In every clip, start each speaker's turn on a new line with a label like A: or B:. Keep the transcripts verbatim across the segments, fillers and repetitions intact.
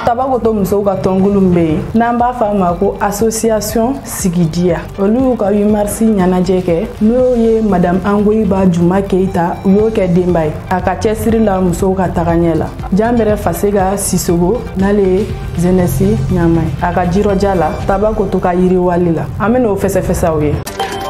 A: Tabakoto musow ka tɔngulun be yen n'an b'a fɔ a ma ko association sigidiya. Olu y'u ka huit mars ɲɛnajɛ kɛ n'o ye madame Angoyiba Juma Keita u y'o kɛ denba ye a ka cɛsiri la musow ka tagaɲɛ la. Janbɛrɛ Fasega Sisogo n'ale ye jeunesse ɲama ye a ka jirɔja la Tabakoto ka yiriwali la. An bɛn'o fɛsɛfɛsɛ aw ye.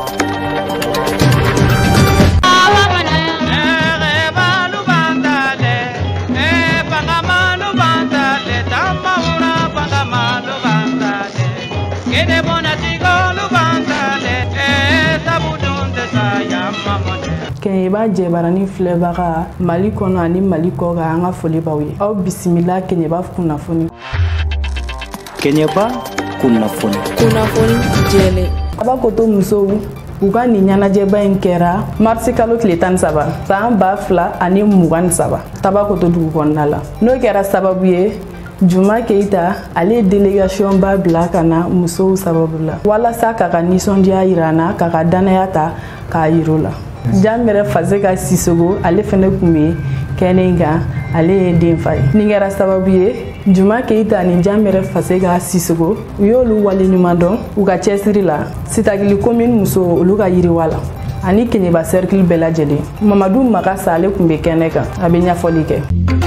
A: Kenyeba Jebarani filɛbaga Mali kɔnɔ ani Mali kɔ kan an ka foli b'aw ye. Aw bisimila Kenyeba kunnafoni.
B: Kenyeba kunnafoni.
C: Kunnafoni jɛlen.
A: Tabakoto musow u ka nin ɲɛnajɛba in kɛra marisi kalo tile tan ni saba san ba fila ani mugan ni saba Tabakoto dugu kɔnɔna la. N'o kɛra sababu ye Juma Keita ale ye délégation ba bila ka na musow sababu la walasa k'a ka nisɔndiya yira na k'a ka danaya ta k'a yir'u la. Janbɛrɛ Fasega Sisogo ale fɛnɛ kun bɛ kɛnɛ in kan ale ye den fa ye. Nin kɛra sababu ye Juma Keita ni Janbɛrɛ Fasega Sisogo u y'olu waleɲuman dɔn u ka cɛsiri la Sitakili commune muso olu ka yiriwa la ani Kenyeba cercle bɛɛ lajɛlen. Mamadu Makasa ale kun bɛ kɛnɛ kan a bɛ ɲɛfɔli kɛ.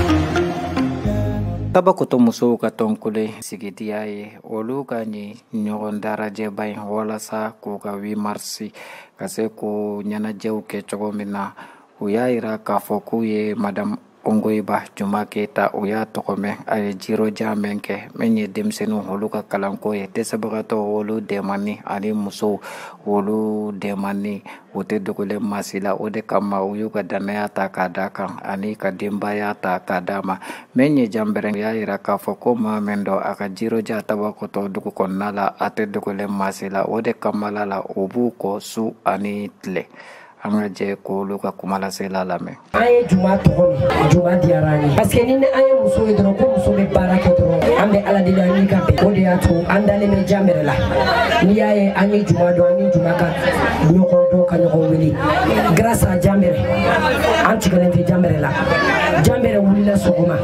B: Tabakoto musow ka tɔnkule sigidiya ye olu ka ɲi ɲɔgɔn darajɛba in walasa k'u ka huit mars ka se k'o ɲɛnajɛw kɛ cogo min na u y'a yira k'a fɔ k'u ye madame Ongoyiba Juma Keita u y'a tɔgɔ mɛn a ye jirɔja min kɛ min ye denmisɛnninw olu ka kalanko ye dɛsɛbagatɔ olu dɛmɛni ani musow olu dɛmɛni u tɛ dogolen maasi la o de kama u y'u ka danaya ta k'a d'a kan ani ka denbaya ta k'a d'a ma min ye Janbɛrɛ y'a yira k'a fɔ ko maa min dɔ a ka jirɔja Tabakoto dugu kɔnɔna la a tɛ dogolen maasi la o de kama la la u b'u kɔ su ani tile. An ka jɛ k'olu ka kuma lase la lamɛn.
D: An ye Juma tɔgɔ min Juma diyara an ye parce que ni an ye muso ye dɔrɔn ko muso bɛ baara kɛ dɔrɔn an bɛ Ala deli an ni ka bɛn o de y'a to an dalen bɛ Janbɛrɛ la n'i y'a ye an ye Juma dɔn an ni Juma ka ɲɔgɔn dɔn ka ɲɔgɔn wele grâce à Janbɛrɛ an tigɛlen tɛ Janbɛrɛ la Janbɛrɛ wulila sɔgɔma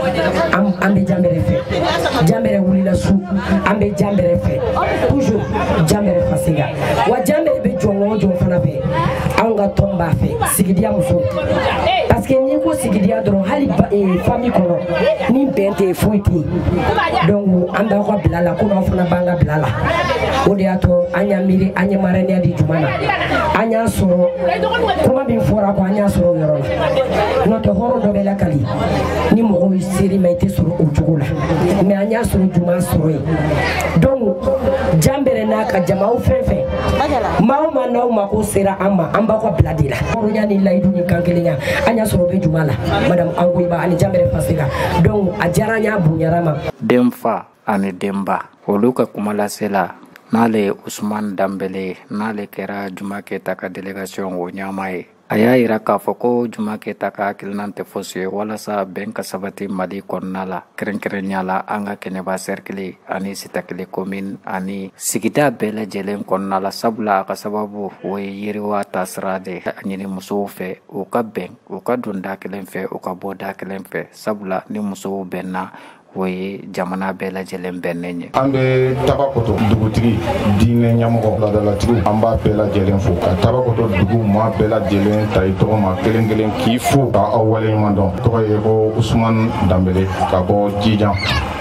D: an bɛ Janbɛrɛ fɛ Janbɛrɛ wulila su an bɛ Janbɛrɛ fɛ toujours Janbɛrɛ Fasega wa Janbɛrɛ bɛ jɔn o jɔn fana fɛ anw ka tɔn b'a fɛ sigidiya muso parce que n'i ko sigidiya dɔrɔn hali famille kɔnɔ ni bɛn tɛ foyi tɛ yen donc an b'aw ka bila la komi aw fana b'an ka bila la o de y'a to an y'a miiri an ye marraine di Juma na an y'a sɔrɔ kuma min fɔra ko an y'a sɔrɔ o yɔrɔ la n'o tɛ hɔrɔn dɔ bɛ lakali ni mɔgɔw ye seri ma i tɛ sɔrɔ o cogo la mais an y'a sɔrɔ Juma sɔrɔ yen donc Janbɛrɛ n'a ka jamaw fɛn fɛn maa o maa n'aw mako sera an ma an b'aw ka bila de la hɔrɔnya ni layidu ni kan kelenya an y'a sɔrɔ o bɛ Juma la madame Angoyiba ani Janbɛrɛ Fasega donc a diyara an y'a bonyara ma.
B: Denfa ani denba olu ka kuma lase la n'ale ye Usman Danbele n'ale kɛra Juma Keita ka délégation o ɲama ye a y'a yira k'a fɔ ko Juma Keita ka hakilina tɛ fosi ye walasa bɛn ka sabati Mali kɔnɔna la kɛrɛnkɛrɛnya la an ka Kenyeba cercle ani Sitakili commune ani sigida bɛɛ lajɛlen kɔnɔna la sabula a ka sababu o ye yiriwa taasira de a ɲini musow fɛ u ka bɛn u ka don da kelen fɛ u ka bɔ da kelen fɛ sabula ni musow bɛnna o ye jamana bɛɛ lajɛlen bɛnnen ye.
E: An bɛ Tabakoto dugutigi diinɛ ɲɛmɔgɔ ladalatigiw an b'a bɛɛ lajɛlen fo ka Tabakoto dugu maa bɛɛ lajɛlen ta i tɔgɔ ma kelen kelen k'i fo ka aw waleɲuman dɔn tɔgɔ ye ko Usman Danbele ka bɔ Jijan.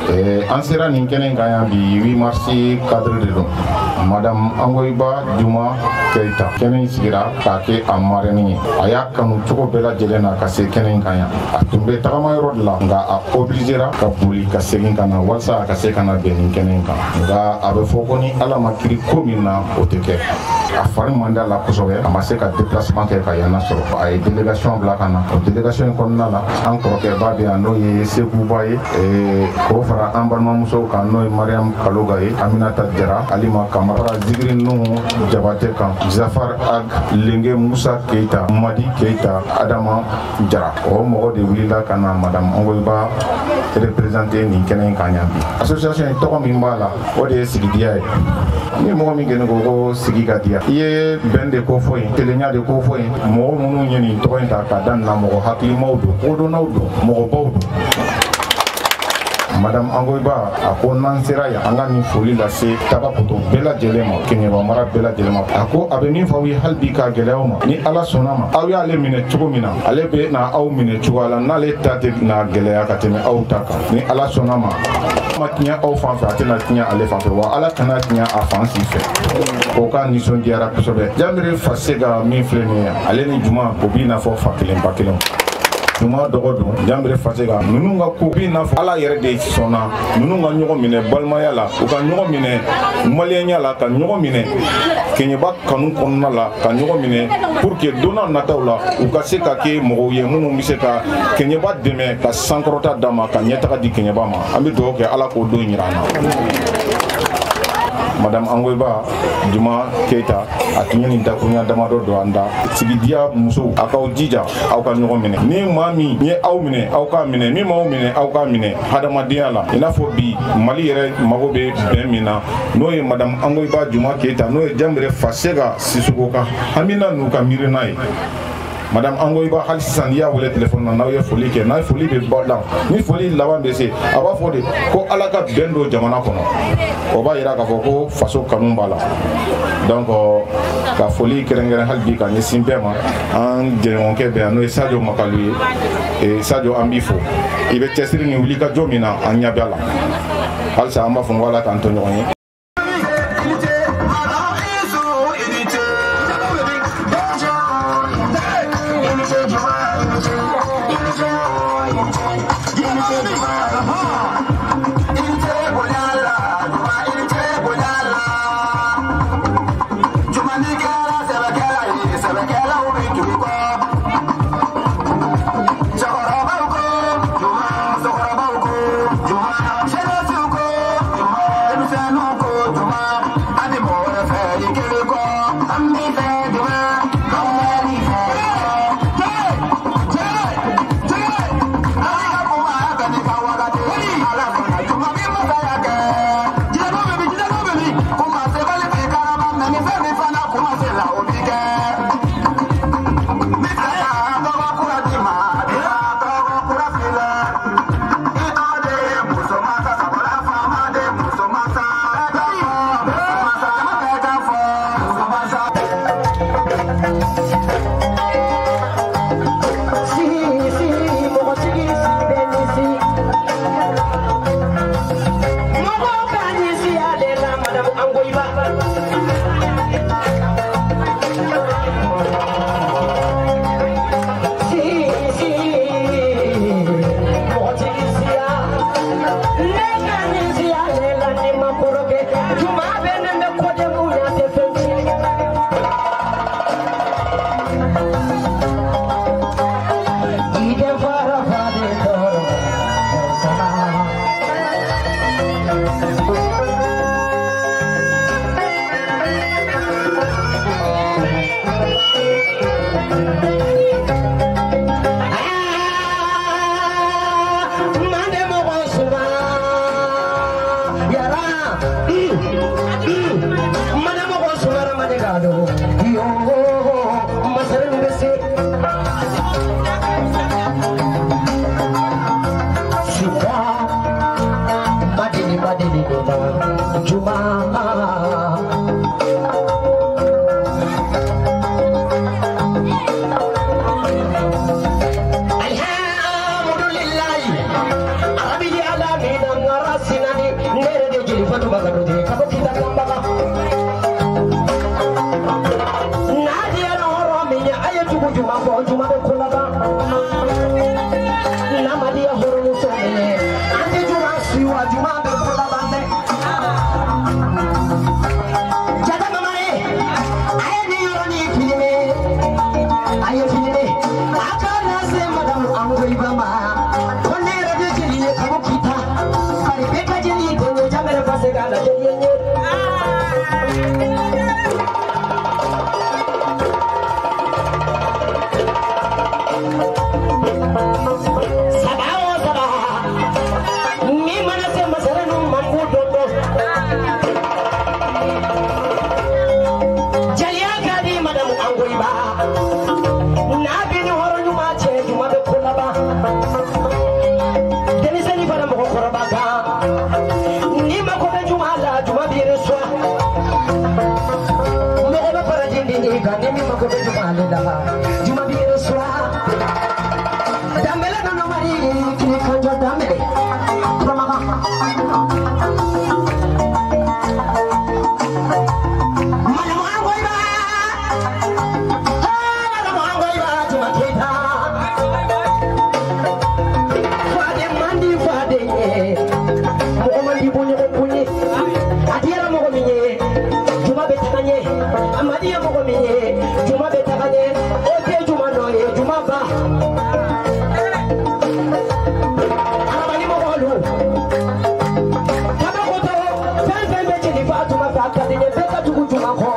E: An sera nin kɛnɛ kan yan bi huit mars cadre de don madame Angoyiba Juma Keita kɛnɛ in sigira k'a kɛ a marraine ye a y'a kanu cogo bɛɛ lajɛlen na ka se kɛnɛ in kan yan a tun bɛ tagama yɔrɔ de la nka a obligera ka boli ka segin ka na walasa a ka se ka na bɛn nin kɛnɛ in kan nka a bɛ fɔ ko ni Ala ma kiri ko min na o tɛ kɛ a fari man d'a la kosɛbɛ a ma se ka déplacement kɛ ka yana sɔrɔ a ye délégation bila ka na o délégation in kɔnɔna la an kɔrɔkɛba bɛ yan n'o ye Sekuba ye k'o fara an balimamusow kan n'o ye Mariam Kaloga ye Aminata Jara Alima Kamara Zigiri Nuhu Jabate kan Zafar Ag Lenge Musa Keita Madi Keita Adama Jara o mɔgɔ de wulila ka na madame Angoyiba représenter nin kɛnɛ in kan yan bi association in tɔgɔ min b'a la o de ye sigidiya ye ni mɔgɔ min kɛnɛ ko ko sigi ka diya i ye bɛn de ko fɔ yen kelenya de ko fɔ yen mɔgɔ minnu ye nin tɔgɔ in ta ka da nin na mɔgɔ hakilimaw don kodɔnnaw don mɔgɔbaw don Madame Angoiba a ko n'an sera yan an ka nin foli lase Tabakoto bɛɛ lajɛlen ma Keɲeba mara bɛɛ lajɛlen ma a ko a bɛ min fɔ aw ye hali bi ka gɛlɛyaw ma ni Ala sɔnna ma aw y'ale minɛ cogo min na ale bɛ na aw minɛ cogoya la n'ale ta tɛ na gɛlɛya ka tɛmɛ aw ta kan ni Ala sɔnna ma ma tiɲɛ aw fan fɛ a tɛna tiɲɛ ale fan fɛ wa Ala kana tiɲɛ a fan si fɛ o ka nisɔndiyara kosɛbɛ Janbiri Fasega min filɛ nin ye ale ni Juma o b'i n'a fɔ fa kelen ba kelen Juma dɔgɔ don Janbiri Fasega ninnu ka ko b'i n'a fɔ Ala yɛrɛ de sɔnna ninnu ka ɲɔgɔn minɛ balimaya la u ka ɲɔgɔn minɛ maliyɛnya la ka ɲɔgɔn minɛ Keɲeba kanu kɔnɔna la ka ɲɔgɔn minɛ pour que don n'a nataw la u ka se ka kɛ mɔgɔw ye minnu bɛ se ka Keɲeba dɛmɛ ka sankɔrɔta d'a ma ka ɲɛtaga di Keɲeba ma an bɛ dugawu kɛ Ala k'o don jira an na. Madame Angoiba Juma Keita a tun ye nin dakurunya damadɔ don an da sigidiya musow a k'aw jija aw ka ɲɔgɔn minɛ ni maa min ye aw minɛ aw k'a minɛ min m'aw minɛ aw k'a minɛ hadamadenya la i n'a fɔ bi Mali yɛrɛ mago bɛ bɛn min na n'o ye Madame Angoiba Juma Keita n'o ye Janbiri Fasega Sisoko ka hamina n'u ka miirina ye Madame Angoiba hali sisan n'i y'a wele téléphone na n'aw ye foli kɛ n'a ye foli bɛ ban ni foli laban bɛ se a b'a fɔ de ko Ala ka bɛn don jamana kɔnɔ o b'a yira k'a fɔ ko faso kanu b'a la donc ka foli kɛrɛnkɛrɛn hali bi ka ɲɛsin bɛɛ ma an jɛɲɔgɔnkɛ bɛ yan n'o ye Sadio Makalu ye Sadio an b'i fo i bɛ cɛsiri ni wulikajɔ min na an ɲɛ bɛ a la halisa an b'a fɔ ko Ala k'an to ɲɔgɔn ye.
D: Sabah, sabah, ni mana se masara no mampu Juma bi reswa Dambele no mari kini kanjo dambele Ramaka Malamu angoiba Malamu angoiba Juma kita Fade mandi fade Moko mandi bunyi bunyi Adiara moko minye Juma betakanye Amadia moko minye Juma betakanye Ote Juma noye Juma ba Arabani moko lu Kaba koto Fen fen beche ni fa Juma fa Kadine beka tuku Juma ko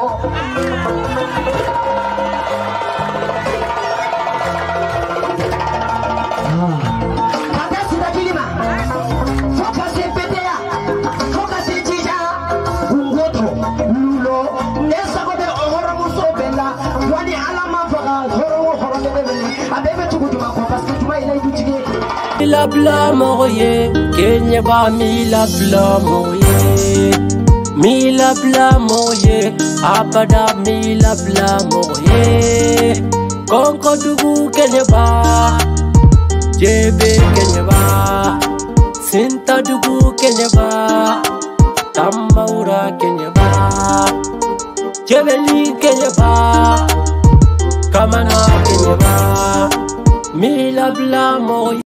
D: Kata sida kilima Foka se petea Foka se chija Ungoto Lulo Nesa kote ohoro muso bella Wani alama foka Horo horo nebele Abebe tuku Juma ko Paske Juma ila idu chige
F: Mila bla moye, Kenya ba mila bla moye, mila bla moye, abada mila bla moye. Konko dugu Kenya ba, jebe Kenya ba, sinta dugu Kenya ba, tamaura Kenya ba, jebeli Kenya ba, kamana Kenya ba, mila bla moye.